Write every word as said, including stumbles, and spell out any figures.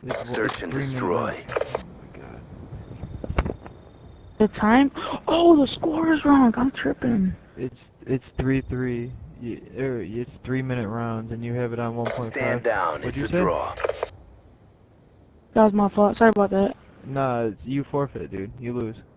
It's, Search and destroy. Oh my god. The time? Oh, the score is wrong. I'm tripping. It's it's three three. It's three minute rounds, and you have it on one point five. Stand down. What'd It's you a say? draw. That was my fault. Sorry about that. Nah, you forfeit, dude. You lose.